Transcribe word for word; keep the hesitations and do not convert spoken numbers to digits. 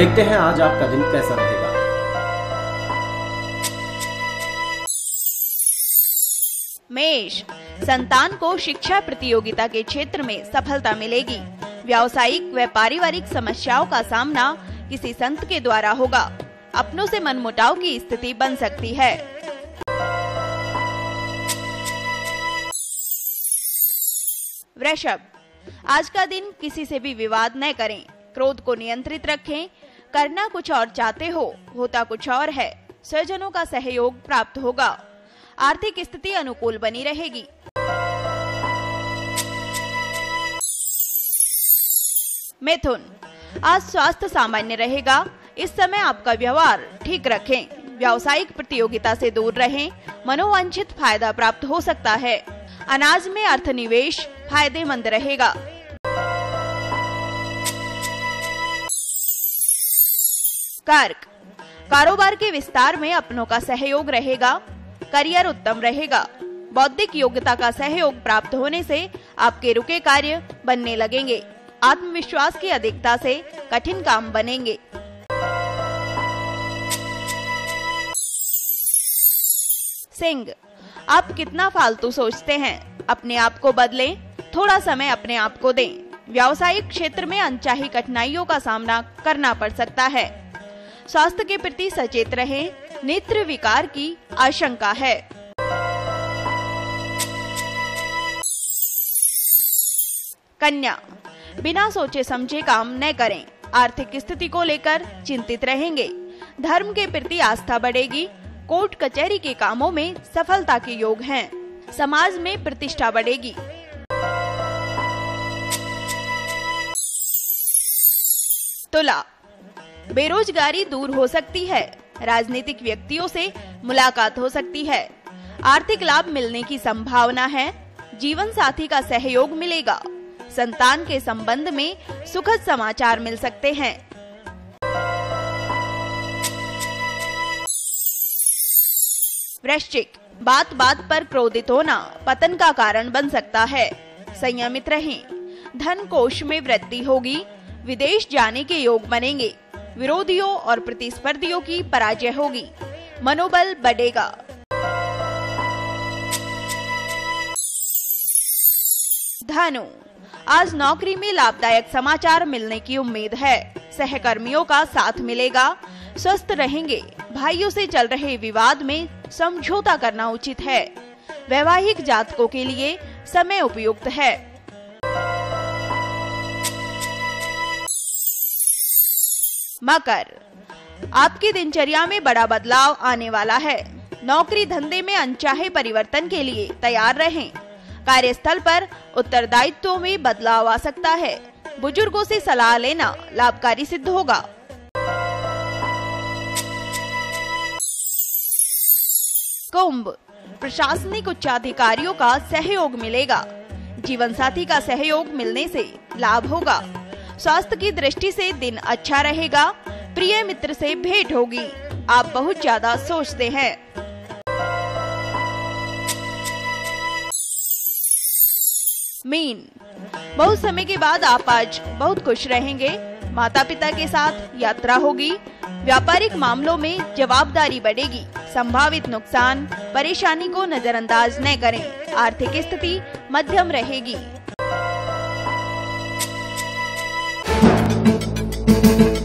देखते हैं आज आपका दिन कैसा रहेगा। मेष, संतान को शिक्षा प्रतियोगिता के क्षेत्र में सफलता मिलेगी। व्यावसायिक व पारिवारिक समस्याओं का सामना किसी संत के द्वारा होगा। अपनों से मनमुटाव की स्थिति बन सकती है। वृषभ, आज का दिन किसी से भी विवाद न करें। क्रोध को नियंत्रित रखें। करना कुछ और चाहते हो, होता कुछ और है। स्वजनों का सहयोग प्राप्त होगा। आर्थिक स्थिति अनुकूल बनी रहेगी। मिथुन, आज स्वास्थ्य सामान्य रहेगा। इस समय आपका व्यवहार ठीक रखें। व्यावसायिक प्रतियोगिता से दूर रहें। मनोवांछित फायदा प्राप्त हो सकता है। अनाज में अर्थ निवेश फायदेमंद रहेगा। कर्क, कारोबार के विस्तार में अपनों का सहयोग रहेगा। करियर उत्तम रहेगा। बौद्धिक योग्यता का सहयोग प्राप्त होने से आपके रुके कार्य बनने लगेंगे। आत्मविश्वास की अधिकता से कठिन काम बनेंगे। सिंह, आप कितना फालतू सोचते हैं। अपने आप को बदलें। थोड़ा समय अपने आप को दें। व्यावसायिक क्षेत्र में अनचाही कठिनाइयों का सामना करना पड़ सकता है। स्वास्थ्य के प्रति सचेत रहें। नेत्र विकार की आशंका है। कन्या, बिना सोचे समझे काम न करें। आर्थिक स्थिति को लेकर चिंतित रहेंगे। धर्म के प्रति आस्था बढ़ेगी। कोर्ट कचहरी के कामों में सफलता के योग हैं। समाज में प्रतिष्ठा बढ़ेगी। तुला, बेरोजगारी दूर हो सकती है। राजनीतिक व्यक्तियों से मुलाकात हो सकती है। आर्थिक लाभ मिलने की संभावना है। जीवन साथी का सहयोग मिलेगा। संतान के संबंध में सुखद समाचार मिल सकते हैं। वृश्चिक, बात बात पर क्रोधित होना पतन का कारण बन सकता है। संयमित रहें। धन कोष में वृद्धि होगी। विदेश जाने के योग बनेंगे। विरोधियों और प्रतिस्पर्धियों की पराजय होगी। मनोबल बढ़ेगा। धनु, आज नौकरी में लाभदायक समाचार मिलने की उम्मीद है। सहकर्मियों का साथ मिलेगा। स्वस्थ रहेंगे। भाइयों से चल रहे विवाद में समझौता करना उचित है। वैवाहिक जातकों के लिए समय उपयुक्त है। मकर, आपकी दिनचर्या में बड़ा बदलाव आने वाला है। नौकरी धंधे में अनचाहे परिवर्तन के लिए तैयार रहें। कार्यस्थल पर उत्तरदायित्वों में बदलाव आ सकता है। बुजुर्गों से सलाह लेना लाभकारी सिद्ध होगा। कुंभ, प्रशासनिक उच्चाधिकारियों का सहयोग मिलेगा। जीवन साथी का सहयोग मिलने से लाभ होगा। स्वास्थ्य की दृष्टि से दिन अच्छा रहेगा। प्रिय मित्र से भेंट होगी। आप बहुत ज्यादा सोचते हैं। मीन, बहुत समय के बाद आप आज बहुत खुश रहेंगे। माता पिता के साथ यात्रा होगी। व्यापारिक मामलों में जवाबदारी बढ़ेगी। संभावित नुकसान परेशानी को नजरअंदाज न करें। आर्थिक स्थिति मध्यम रहेगी।